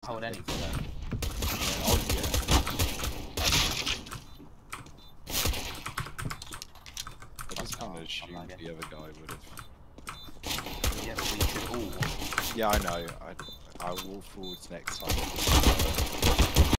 hold anything. Yeah, oh, yeah. I just kind of assumed the other guy would have. Yeah, but we should all. Yeah, I know. I will forwards next time.